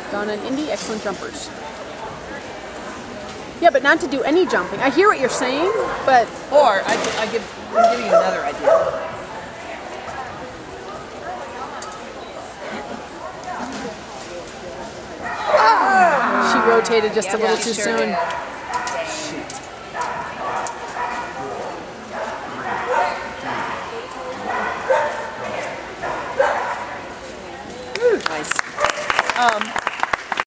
Donna and Indy, excellent jumpers. Yeah, but not to do any jumping. I hear what you're saying, but... Or, I'm giving you another idea. She rotated just a little too soon.